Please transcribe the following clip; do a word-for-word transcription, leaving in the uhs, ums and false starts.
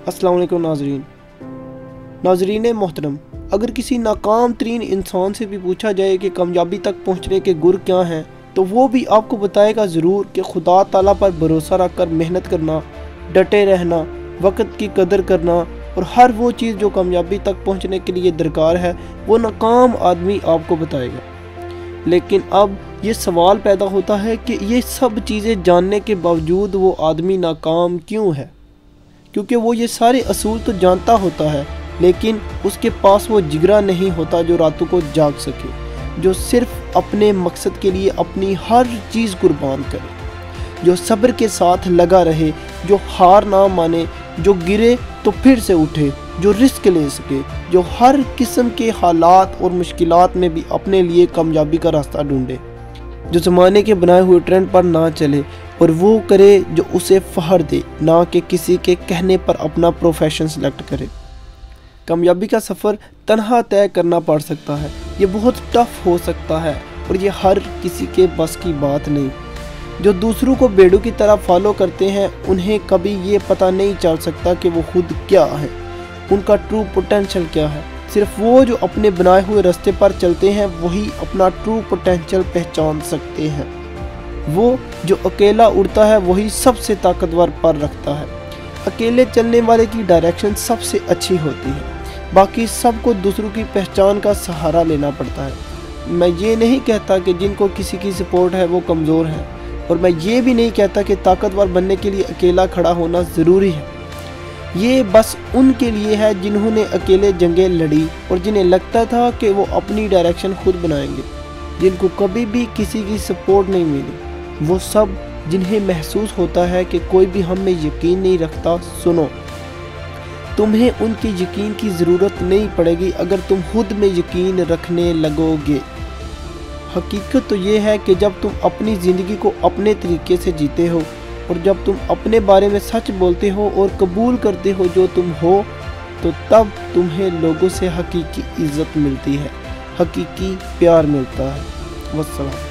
अस्सलाम वालेकुम नाजरीन नाजरीन मोहतरम, अगर किसी नाकाम तरीन इंसान से भी पूछा जाए कि कामयाबी तक पहुंचने के गुर क्या हैं, तो वो भी आपको बताएगा ज़रूर कि खुदा ताला पर भरोसा रख कर मेहनत करना, डटे रहना, वक्त की कदर करना और हर वो चीज़ जो कामयाबी तक पहुंचने के लिए दरकार है वो नाकाम आदमी आपको बताएगा। लेकिन अब ये सवाल पैदा होता है कि ये सब चीज़ें जानने के बावजूद वो आदमी नाकाम क्यों है? क्योंकि वो ये सारे असूल तो जानता होता है, लेकिन उसके पास वो जिगरा नहीं होता जो रातों को जाग सके, जो सिर्फ अपने मकसद के लिए अपनी हर चीज़ कुर्बान करे, जो सब्र के साथ लगा रहे, जो हार ना माने, जो गिरे तो फिर से उठे, जो रिस्क ले सके, जो हर किस्म के हालात और मुश्किलात में भी अपने लिए कामयाबी का रास्ता ढूंढे, जो ज़माने के बनाए हुए ट्रेंड पर ना चले और वो करे जो उसे फहर दे, ना कि किसी के कहने पर अपना प्रोफेशन सेलेक्ट करे। कामयाबी का सफ़र तन्हा तय करना पड़ सकता है, ये बहुत टफ हो सकता है और ये हर किसी के बस की बात नहीं। जो दूसरों को बेड़ू की तरह फॉलो करते हैं उन्हें कभी ये पता नहीं चल सकता कि वो खुद क्या है, उनका ट्रू पोटेंशियल क्या है। सिर्फ वो जो अपने बनाए हुए रास्ते पर चलते हैं वही अपना ट्रू पोटेंशियल पहचान सकते हैं। वो जो अकेला उड़ता है वही सबसे ताकतवर पर रखता है। अकेले चलने वाले की डायरेक्शन सबसे अच्छी होती है, बाकी सबको दूसरों की पहचान का सहारा लेना पड़ता है। मैं ये नहीं कहता कि जिनको किसी की सपोर्ट है वो कमज़ोर है, और मैं ये भी नहीं कहता कि ताकतवर बनने के लिए अकेला खड़ा होना ज़रूरी है। ये बस उनके लिए है जिन्होंने अकेले जंगें लड़ी और जिन्हें लगता था कि वो अपनी डायरेक्शन खुद बनाएंगे, जिनको कभी भी किसी की सपोर्ट नहीं मिली। वो सब जिन्हें महसूस होता है कि कोई भी हम में यकीन नहीं रखता। सुनो, तुम्हें उनकी यकीन की ज़रूरत नहीं पड़ेगी अगर तुम खुद में यकीन रखने लगोगे। हकीकत तो ये है कि जब तुम अपनी ज़िंदगी को अपने तरीके से जीते हो और जब तुम अपने बारे में सच बोलते हो और कबूल करते हो जो तुम हो, तो तब तुम्हें लोगों से हकीकी इज़्ज़त मिलती है, हकीकी प्यार मिलता है। वस्सलाम।